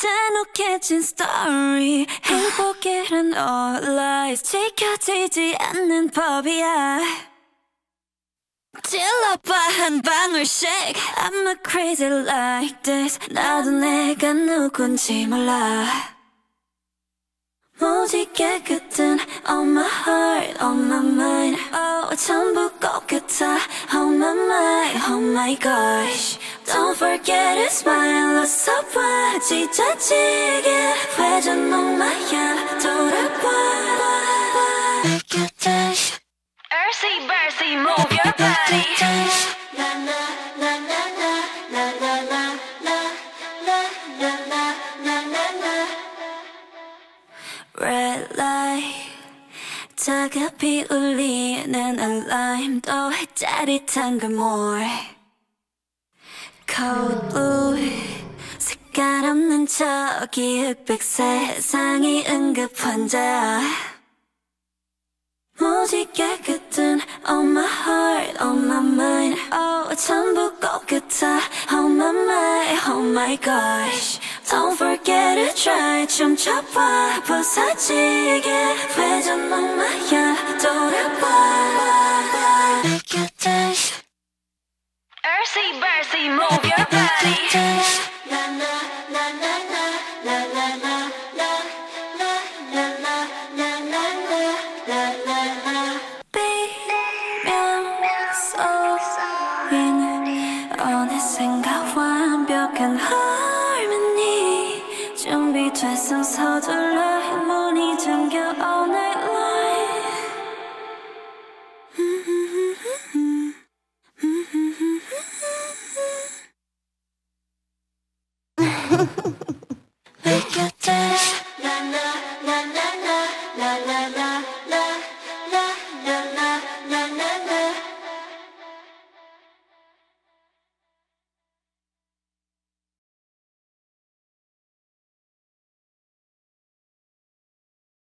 잔혹해진 스토리 행복이란 all lies 지켜지지 않는 법이야 찔러봐 한 방울씩 I'm a crazy like this 나도 내가 누군지 몰라 모지 깨끗한 on my heart, on my mind oh, 전부 똑같아 on my mind, oh my gosh Don't forget to smile 웃어봐 찢어지게 회전 목마야 돌아봐 Make it dance Earthy, birthy, move your body Na na na na na na na na na na na na na na Red light 다급히 울리는 알람 또 짜릿한 그 more Cold blue 색깔 없는 저기 흑백 세상이 응급 환자야 모지 깨끗한 on my heart, on my mind oh, 전부 똑같아 on my mind, oh my gosh Don't forget to try 춤춰봐 부서지게 회전 목마야 돌아봐 Make it dance Earthy, birthy, move your body Na na na na na na na na na na na na na na na na na 비명소리는 어느샌가 완벽한 harmony 준비됐어 서둘러 문이 잠겨 all night long